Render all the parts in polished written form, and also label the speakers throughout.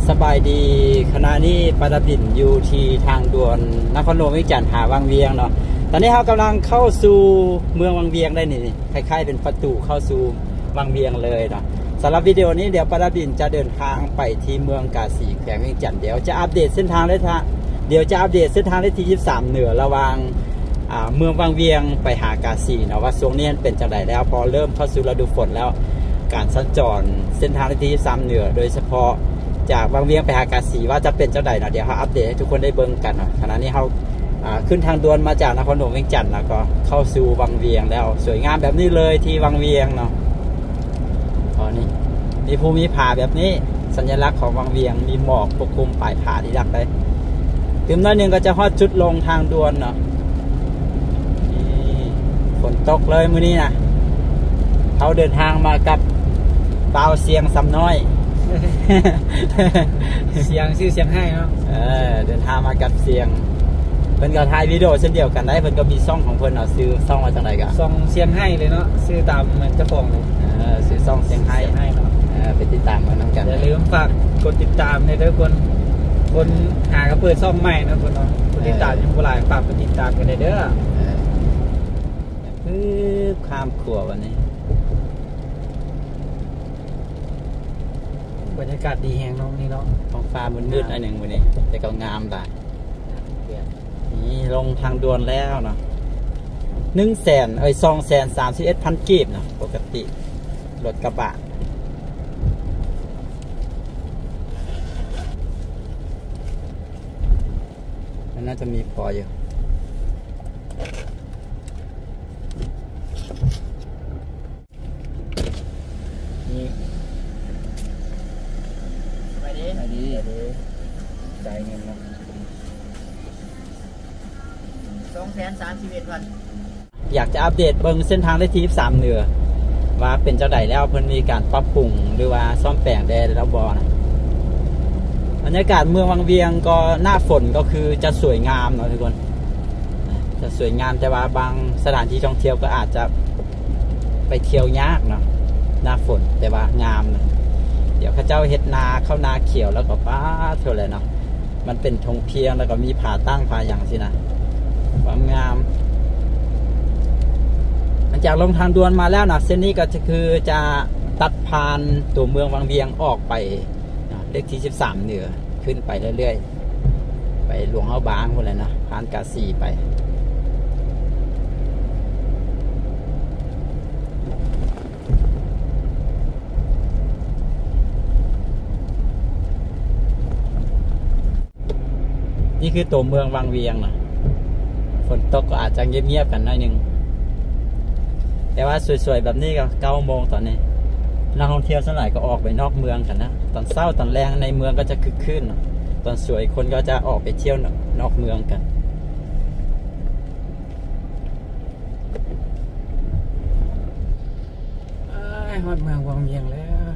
Speaker 1: สบายดีขณะนี้ประดับดินอยู่ที่ทางด่วนนครหลวงวิจันทร์หาวังเวียงเนาะตอนนี้เรากำลังเข้าสู่เมืองวังเวียงได้นี่คล้ายๆเป็นประตูเข้าสู่วังเวียงเลยเนาะสำหรับวิดีโอนี้เดี๋ยวประดับดินจะเดินทางไปที่เมืองกาสีแขวงวิจันทร์เดี๋ยวจะอัปเดตเส้นทางได้ที่23เหนือระหว่างเมืองวังเวียงไปหากาสีเนาะว่าช่วงนี้เป็นจังไดแล้วพอเริ่มเข้าสู่ฤดูฝนแล้วการสัญจรเส้นทางที่23เหนือโดยเฉพาะจากวังเวียงไปหากาสีว่าจะเป็นเจ้าใดเนาะเดี๋ยวเขาอัปเดตให้ทุกคนได้เบิ่งกันเนาะขณะนี้เขาขึ้นทางด่วนมาจากนครหลวงเวียงจันทร์แล้วก็เข้าสู่วังเวียงแล้วสวยงามแบบนี้เลยที่วังเวียงเนาะนี่มีภูมิผาแบบนี้สัญลักษณ์ของวังเวียงมีหมอกปกคลุมปลายผาที่รักเลยถึงน้อยหนึ่งก็จะฮอดจุดลงทางด่วนเนาะฝนตกเลยมื้อนี้นะเขาเดินทางมากับเปาเสียงสำน้อย
Speaker 2: เสียงชื่อเสียงให้เนาะ
Speaker 1: เดินทางมากับเสียงเพิ่นก็ถ่ายวิดีโอเช่นเดียวกันได้เพิ่นก็มีช่องของเพิ่นเนาะซื้อช่องมาจากไหนกัน
Speaker 2: ช่องเสียงให้เลยเนาะซื้อตามเหมือนเจ้าของเลย
Speaker 1: ซื้อช่องเสียงให้
Speaker 2: เนาะ
Speaker 1: ไปติดตามกันน้ำกัน
Speaker 2: อย่าลืมฝากกดติดตามในเด้อคนหากระเปิดช่องใหม่นะคนเนาะกดติดตามยังบ่หลายฝากกดติดตามกันเด้อ
Speaker 1: ข้ามขัววันนี้
Speaker 2: บรรยากาศดีแฮงน้องนี่เนาะ
Speaker 1: ท้องฟ้ามืดๆอันหนึ่งวันนี้แต่ก็งามได้นี่ลงทางด่วนแล้วเนาะ231,000 กีบเนาะปกติรถกระบะมันน่าจะมีพออยู่นี่ไปดีจ่ายเงินเนาะ
Speaker 2: 231,000
Speaker 1: อยากจะอัปเดตเบิ่งเส้นทางได้ที่23เหนือว่าเป็นเจ้าใดแล้วเพิ่นมีการปรับปรุงหรือว่าซ่อมแปลงได้แล้วบ่นะบรรยากาศเมืองวังเวียงก็หน้าฝนก็คือจะสวยงามเนาะทุกคนจะสวยงามแต่ว่าบางสถานที่ท่องเที่ยวก็อาจจะไปเที่ยวยากเนาะหน้าฝนแต่ว่างามนะเดี๋ยวข้าเจ้าเฮ็ดนาเข้านาเขียวแล้วก็ป้าเท่าไรเนาะมันเป็นธงเพียงแล้วก็มีผาตั้งผาอย่างสินะความงามหลังจากลงทางด่วนมาแล้วนะเส้นนี้ก็คือจะตัดผ่านตัวเมืองวังเวียงออกไปเลขที่13เหนือขึ้นไปเรื่อยๆไปหลวงเอาบางหมดเลยนะผ่านกาสีไปนี่คือตัวเมืองวังเวียงนะฝนตกก็อาจจะเงียบๆกันหน่อยนึงแต่ว่าสวยๆแบบนี้ก็9 โมงตอนนี้นักท่องเที่ยวส่วนใหญ่ก็ออกไปนอกเมืองกันนะตอนเช้าตอนแรงในเมืองก็จะคึกคืนตอนสวยคนก็จะออกไปเที่ยวนอกเมืองกัน
Speaker 2: ฮอดเมืองวังเวียงแล้ว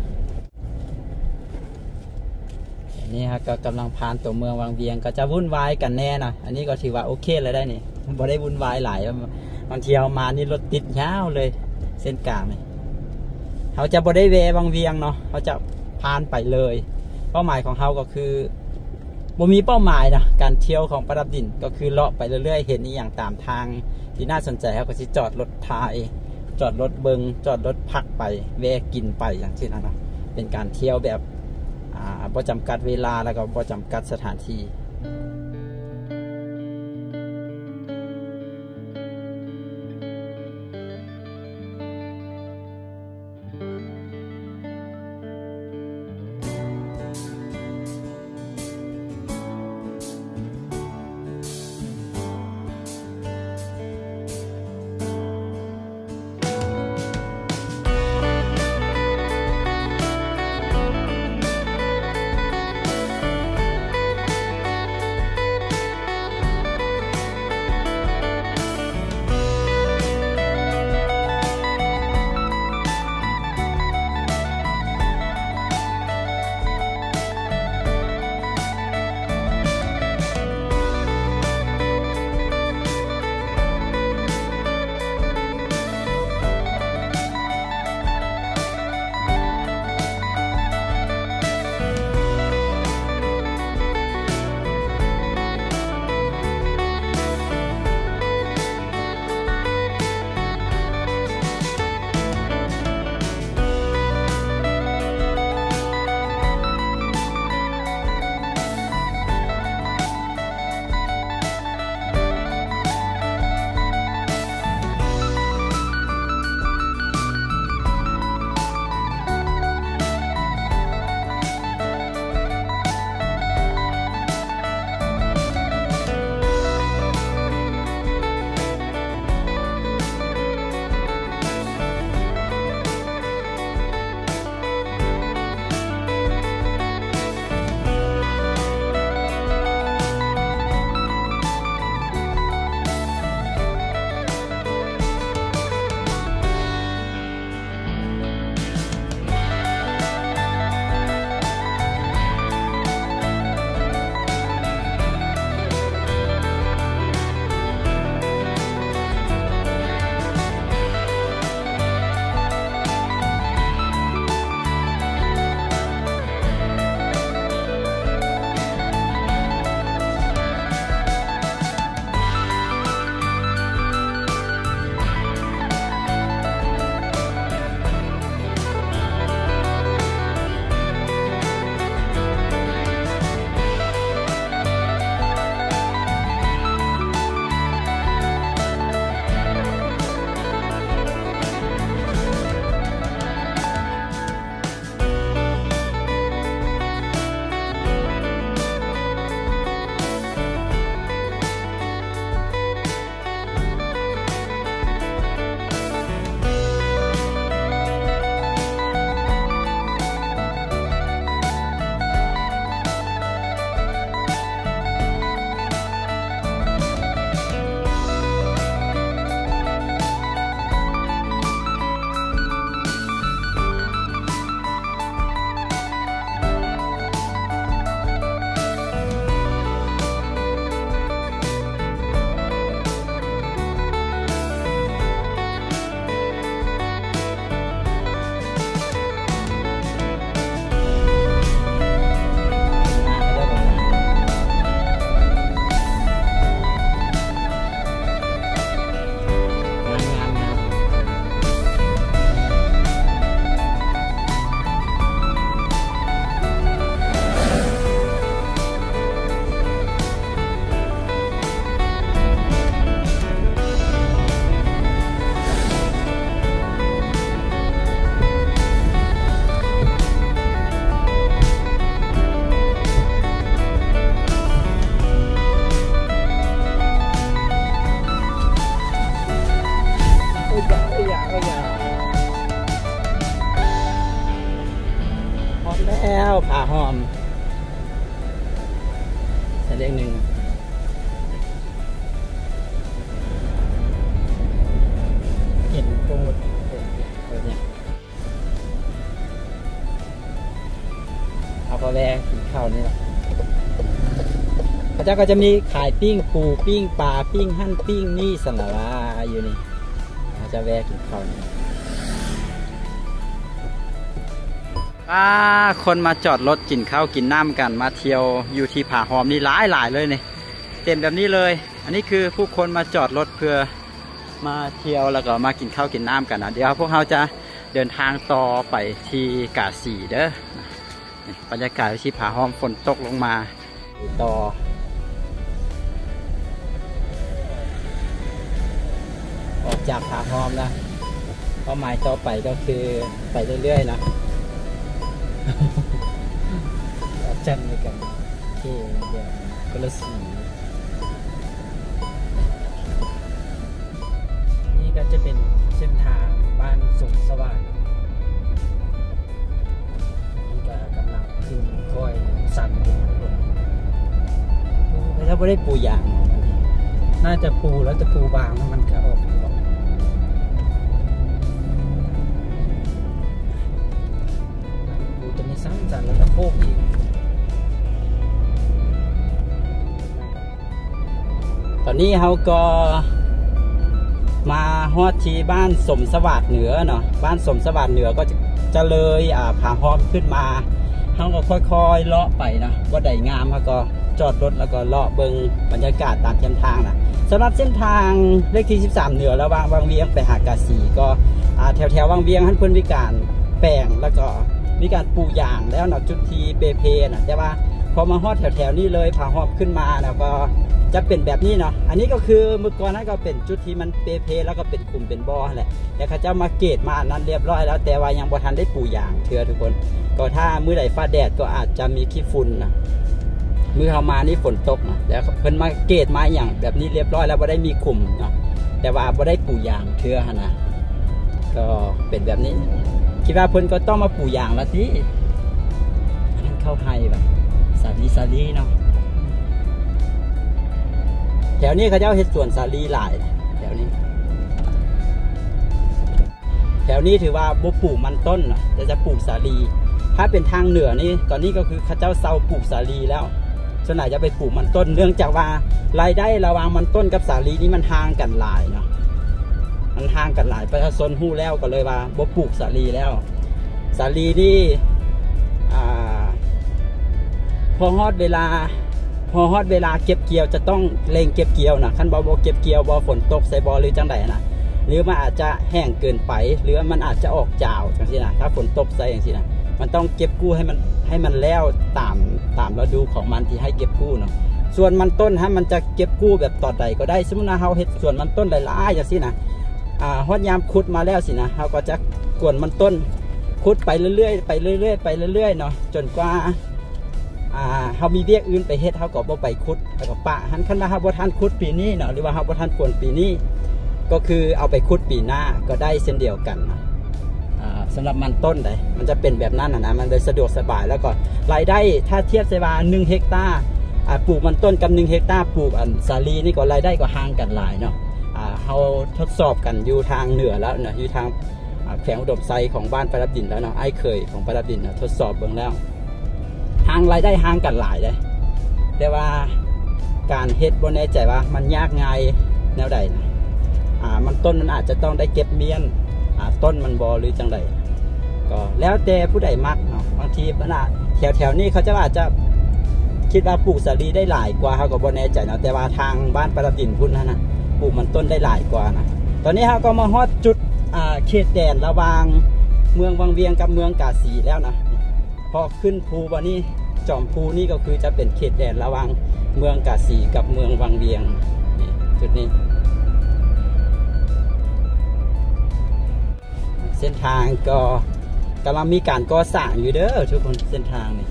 Speaker 1: นี่ฮะก็กำลังผ่านตัวเมืองวังเวียงก็จะวุ่นวายกันแน่นะอันนี้ก็ถือว่าโอเคเลยได้นี่บ่ได้วุ่นวายหลายบางทีเอามานี่รถติดยาวเลยเส้นกลางนี่เขาจะบ่ได้แวะวังเวียงเนาะเขาจะผ่านไปเลยเป้าหมายของเขาก็คือบ่มีเป้าหมายนะการเที่ยวของประดับดินก็คือเลาะไปเรื่อยๆเห็นนี่อย่างตามทางที่น่าสนใจเขาก็จะจอดรถถ่ายจอดรถเบิงจอดรถพักไปแวะกินไปอย่างเช่นนั้นนะเป็นการเที่ยวแบบบ่จำกัดเวลาแล้วก็บ่จำกัดสถานที่ผาหอมใส่เลขหนึ่งเห็นโปรดเนี่ยเอาไปแวะกินข้าวนี่แหละพระเจ้าก็จะมีขายปิ้งปูปิ้งปลาปิ้งหั่นปิ้งนี่สลัดอยู่นี่จะแวะกินข้าวนี่คนมาจอดรถกินข้าวกินน้ำกันมาเที่ยวอยู่ที่ผาหอมนี่หลายเลยเนี่ยเต็มแบบนี้เลยอันนี้คือผู้คนมาจอดรถเพื่อมาเที่ยวแล้วก็มากินข้าวกินน้ำกันนะเดี๋ยวพวกเราจะเดินทางต่อไปที่กาสีเด้อบรรยากาศที่ผาหอมฝนตกลงมาต่อออกจากผาหอมนะเป้าหมายต่อไปก็คือไปเรื่อยๆนะจันเลยกันที่เดียวคนละสีนี่ก็จะเป็นเส้นทางบ้านสุขสวัสดิ์นี่ก็กำลังขึ้นค่อยสั่นถ้าไม่ได้ปูอย่างน่าจะปูแล้วจะปูบางแล้วมันก็ออกปูจะมีสั่นแล้วก็โคกอีกตอนนี้เขาก็มาฮอดที่บ้านสมสวัสดิ์เหนือเนาะบ้านสมสวัสดิ์เหนือก็จะเลยผาหอมขึ้นมาเขาก็ค่อยๆเลาะไปนะว่าใดงามเขาก็จอดรถแล้วก็เลาะเบิ่งบรรยากาศตามเส้นทางนะสำหรับเส้นทางเลขที่13เหนือระหว่างวังเวียงไปหากาสีก็แถววังเวียงท่านเพิ่นมีการแปลงแล้วก็มีการปลูกยางแล้วนะจุดที่เปเพนะแต่ว่าพอมาฮอดแถวนี้เลยผาหอมขึ้นมาแล้วก็จะเป็นแบบนี้เนาะอันนี้ก็คือเมื่อก่อนนั้นก็เป็นจุดที่มันเปเพแล้วก็เป็นกลุ่มเป็นบ่อแหละแต่เขาจะมาเกตมานั้นเรียบร้อยแล้วแต่ว่ายังบ่ทันได้ปลูกยางเถื่อทุกคนก็ถ้ามื้อใดฟ้าแดดก็อาจจะมีขี้ฝุ่นนะมื้อเข้ามานี่ฝนตกนะแล้วเพิ่นมาเกตมาอย่างแบบนี้เรียบร้อยแล้วบ่ได้มีกลุ่มเนาะแต่ว่าบ่ได้ปลูกยางเถื่อนะก็เป็นแบบนี้คิดว่าเพิ่นก็ต้องมาปลูกยางละทีอันนั้นเข้าให้แบบสาลีเนาะแถวนี้เขาเจ้าเฮ็ดสวนสาลีหลายแถวนี้ถือว่าบ่ปลูกมันต้นนะแต่จะปลูกสาลีถ้าเป็นทางเหนือนี่ตอนนี้ก็คือเขาเจ้าเซาปลูกสาลีแล้วส่วนใหญ่จะไปปลูกมันต้นเนื่องจากว่ารายได้ระหว่างมันต้นกับสาลีนี่มันห่างกันหลายเนาะมันห่างกันหลายประชาชนฮู้แล้วก็เลยว่าบ่ปลูกสาลีแล้วสาลีนี่พอฮอดเวลาเก็บเกี่ยวจะต้องเร่งเก็บเกี่ยวนะคันบ่เก็บเกี่ยวบ่ฝนตกใส่บ่หรือจังใดนะหรือมันอาจจะแห้งเกินไปหรือมันอาจจะออกจาวจังซี่นะถ้าฝนตกใส่จังซี่นะมันต้องเก็บกู้ให้มันแล้วตามฤดูของมันที่ให้เก็บกู้เนาะส่วนมันต้นมันจะเก็บกู้แบบต่อใดก็ได้สมมุติว่าเฮาเฮ็ดส่วนมันต้นหลายๆจังซี่นะฮอดยามขุดมาแล้วสินะเฮาก็จะกวนมันต้นขุดไปเรื่อยๆเนาะจนกว่าเขามีเรียกอื่นไปเฮ็ดเขาก็บ่ไปขุดแล้วก็ปะหันคันว่าเขาบ่ทันขุดปีนี้เนาะหรือว่าเขาบ่ทันกวนปีนี้ก็คือเอาไปขุดปีหน้าก็ได้เช่นเดียวกันนะสำหรับมันต้นได้มันจะเป็นแบบนั้นนะมันเลยสะดวกสบายแล้วก็รายได้ถ้าเทียบใส่ว่า1 เฮกตาร์ปลูกมันต้นกับ1 เฮกตาร์ปลูกสาลีนี่ก็รายได้ก็ห่างกันหลายเนาะเขาทดสอบกันอยู่ทางเหนือแล้วเนาะอยู่ทางแขวงอุดมไซของบ้านประดับดินแล้วเนาะไอ้เคยของประดับดินทดสอบเบิ่งแล้วทางรายได้ห่างกันหลายเลยแต่ว่าการเฮ็ดบ่แน่ใจว่ามันยากง่ายแนวใดนะมันต้นมันอาจจะต้องได้เก็บเมียนต้นมันบ่หรือจังใดก็แล้วแต่ผู้ใดมักเนาะบางทีมันแถวนี้เขาจะอาจจะคิดว่าปลูกสาลีได้หลายกว่าเขาก็บ่แน่ใจเนาะแต่ว่าทางบ้านประดับดินพุ่นนะปลูกมันต้นได้หลายกว่านะตอนนี้เขาก็มาฮอดจุดเขตแดนระหว่างเมืองวังเวียงกับเมืองกาสีแล้วนะพอขึ้นภูวันนี้จอมภูนี่ก็คือจะเป็นเขตแดนระหว่างเมืองกาสีกับเมืองวังเวียงจุดนี้เส้นทางก็กำลังมีการก่อสร้างอยู่เด้อทุกคนเส้นทางนี่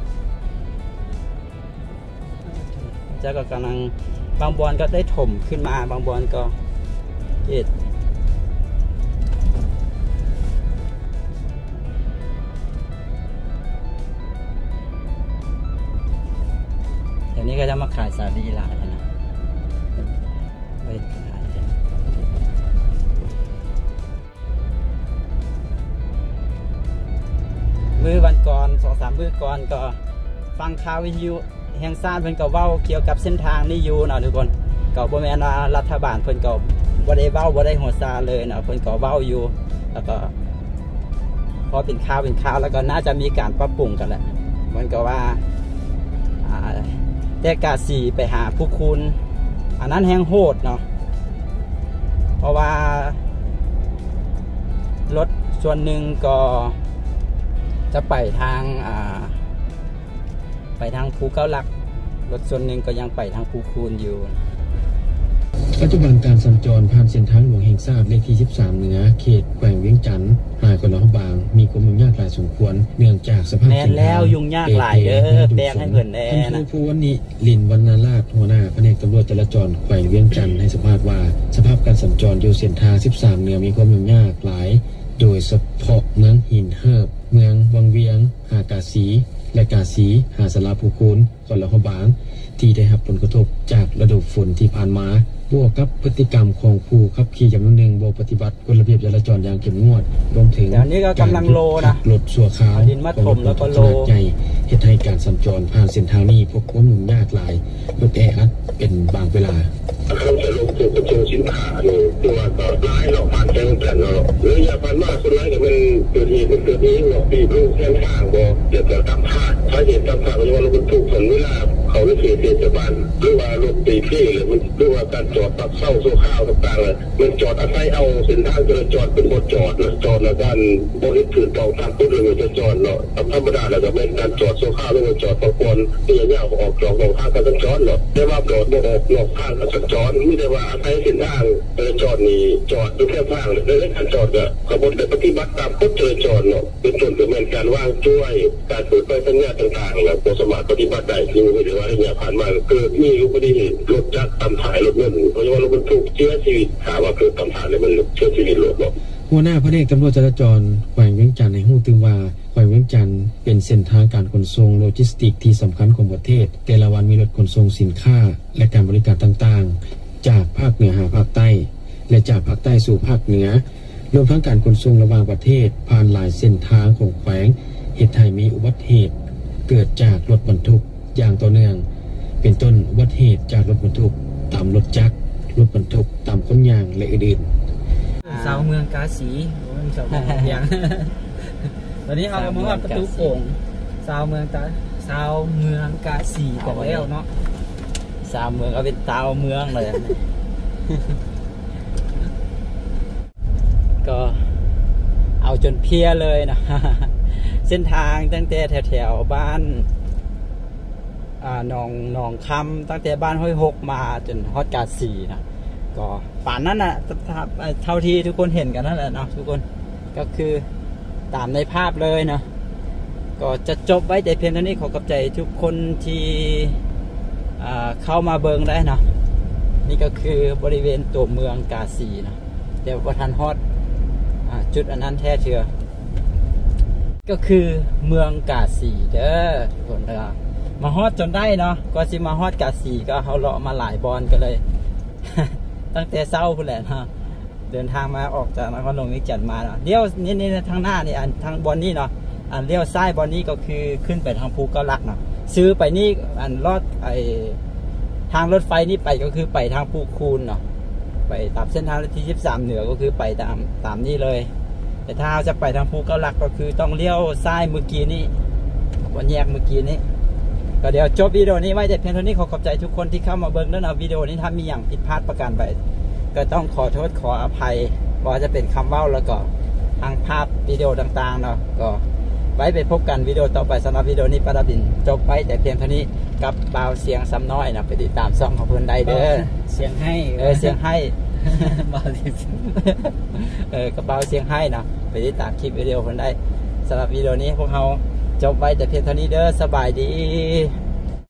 Speaker 1: จะก็กำลังบางบอนก็ได้ถมขึ้นมาบางบอนก็เอ็ดนี่ก็จะมาขายสาลีหลายนะไปขายมือวันก่อน2-3 มื้อก่อนก็ฟังข่าววิทยุแห่งชาติเพิ่นก็เว้าเกี่ยวกับเส้นทางนี้อยู่เนาะทุกคนก็บ่แม่นว่ารัฐบาลเพิ่นก็บ่ได้เว้าบ่ได้หัวซาเลยเนาะเพิ่นก็เว้าอยู่แล้วก็พอเป็นข่าวแล้วก็น่าจะมีการปรับปรุงกันแหละมันก็ว่าแต่กาสีไปหาผู้คุณอันนั้นแห้งโหดเนาะเพราะว่ารถส่วนหนึ่งก็จะไปทางภูเก้าหลักรถส่วนหนึ่งก็ยังไปทางภูคูนอยู่
Speaker 3: ปัจจุบันการสัญจรผ่านเส้นทางหลวงแห่งชาติเลขที่13เหนือเขตแขวงเวียงจันทน์หายคนละบางมีความยุ่งยากหลายสมควรเนื่องจากสภาพเส้นทาง
Speaker 1: แล้วยุ่งยากหลายแบกให้เพิ่นแน่นะ
Speaker 3: ผู้วันนี้ลินวรรณราชหัวหน้าแผนกตำรวจจราจรแขวงเวียงจันทน์ให้สัมภาษณ์ว่าสภาพการสัญจรอยู่เส้นทาง13เหนือมีความยุ่งยากหลายโดยเฉพาะเมืองหินเฮิบเมืองวังเวียงหากาสีและกาสีหาสลาภูคูนคนละบางที่ได้รับผลกระทบจากฤดูฝนที่ผ่านมาบวกกับพฤติกรรมของผู้ขับขี่จำนวนหนึ่งบ่ปฏิบัติกฎระเบียบจราจรอย่างเข้มงวดรวมถึง
Speaker 1: นี้ก็กำลังโลนะ
Speaker 3: รถชั่วคราว
Speaker 1: ดินมาถมแล้วก็โล
Speaker 3: ใหญ่เหตุให้การสัญจรผ่านเส้นทางนี้พบความยุ่งยากหลายรถแออัดเป็นบางเวลา
Speaker 4: เขาจะลงตัวกระโจนสินค้าเนี่ยตัวต่อร้ายหรอกผ่านแจ้งแต่เราหรืออย่าผ่านมากคนร้ายก็เป็นตัวทีหรอกปีรูแค่ข้างบ่เดี๋ยวจะตามพาดถ้าเหตุตามพาดก็จะว่ารถบรรทุกผลเวลาเขาได้เสียเทศบาลหรือว่ารถตีพี่หรือมันหรือว่าการจอดตักเศร้าโซ่ข้าวต่างๆเลยมันจอดอาศัยเอาเส้นทางจราจรเป็นบทจอดนะจอดแล้วการบริสุทธิ์ต่อทางพุทธเลยมันจะจอดเนาะธรรมดาแล้วก็เป็นการจอดโซ่ข้าวแล้วมันจอดตะกอนที่ยาวออกจอดทางการจอดเนาะได้ว่าจอดบ่ออกนอกทางการจอดไม่ได้ว่าอาศัยเส้นทางจราจรนี่จอดอยู่แค่ทางเลยในการจอดก็ขบวนการปฏิบัติตามกฎจราจรเนาะเป็นส่วนดำเนินการว่างช่วยการเปิดไฟสัญญาณต่างๆแล้วก็สามารถปฏิบัติได้ที่ไม่ได้ว่าระยะผ่านมาเกิดมีอุบัติเหตุรถจักรตำถ่ายรถเงินเพราะว่ารถบรรทุกเสียชีวิตถามว่าเกิดตำถ่ายเลยมันเสียชีวิตรถเนาะ
Speaker 3: หัวหน้าแผนกตำรวจจราจรแขวงเวียงจันทน์ให้ฮู้ถึงว่าแขวงเวียงจันทน์เป็นเส้นทางการขนส่งโลจิสติกที่สำคัญของประเทศแต่ละวันมีรถขนส่งสินค้าและการบริการต่างๆจากภาคเหนือหาภาคใต้และจากภาคใต้สู่ภาคเหนือรวมทั้งการขนส่งระหว่างประเทศผ่านหลายเส้นทางของแขวงเหตุให้มีอุบัติเหตุเกิดจากรถบรรทุกอย่างต่อเนื่องเป็นต้นอุบัติเหตุจากรถบรรทุกตามรถจักรรถบรรทุกตามคนยางและอื่น
Speaker 2: ๆสาวเมืองกาสีสาวเมืองเวียงตอนนี้เรามาว่าประตูโป่งสาวเมืองกาสีกันแล้วเนาะ
Speaker 1: สาวเมืองก็เป็นสาวเมืองเลยก็เอาจนเพี้ยเลยนะเส้นทางตั้งแต่แถวบ้านหนองคำตั้งแต่บ้านห้วยหกมาจนฮอดกาสีนะก็ป่านนั้นนะเท่าที่ทุกคนเห็นกันนั่นแหละนะทุกคนก็คือตามในภาพเลยนะก็จะจบไว้แต่เพียงเท่านี้ขอขอบใจทุกคนที่เข้ามาเบิงได้นะนี่ก็คือบริเวณตัวเมืองกาสีนะเดี๋ยวประธานฮอดจุดอันนั้นแท้เชื่อก็คือเมืองกาสีเด้อทุกคนนะครับมาฮอดจนได้เนาะก็สิมาฮอดกาสีก็เขาเลาะมาหลายบอนก็เลย ตั้งแต่เช้าพุ่นแหละนะเดินทางมาออกจากนครหลวงเวียงจันทน์มาเนาะเลี้ยวนี่ทางหน้านี่ทางบอนนี้เนาะเลี้ยวซ้ายบอนนี้ก็คือขึ้นไปทางภูเก้าหลักเนาะซื้อไปนี่ลอดทางรถไฟนี่ไปก็คือไปทางภูคูนเนาะไปตามเส้นทางที่13เหนือก็คือไปตามนี่เลยแต่ถ้าจะไปทางภูเก้าหลักก็คือต้องเลี้ยวซ้ายเมื่อกี้นี้วันแยกเมื่อกี้นี้ก็เดี๋ยวจบวิดีโอนี้ไว้แต่เพียงเท่านี้ขอบใจทุกคนที่เข้ามาเบิ่งแล้วนะวิดีโอนี้ถ้ามีอย่างผิดพลาดประการใดก็ต้องขอโทษขออภัยว่าจะเป็นคำเว้าแล้วก็ทางภาพวิดีโอต่างๆเนาะก็ไว้ไปพบกันวิดีโอต่อไปสำหรับวิดีโอนี้ปาราบินจบไปแต่เพียงเท่านี้กับบ่าวเสียงซ้ำน้อยนะไปติดตามช่องของเพื่อนใดเด้อ
Speaker 2: เสียงให้
Speaker 1: เสียงให้บ่าวเสียงกับบ่าวเสียงให้นะไปติดตามคลิปวิดีโอเพื่อนได้สำหรับวิดีโอนี้พวกเราจบไปแต่เพียงเท่านี้เด้อสบายดี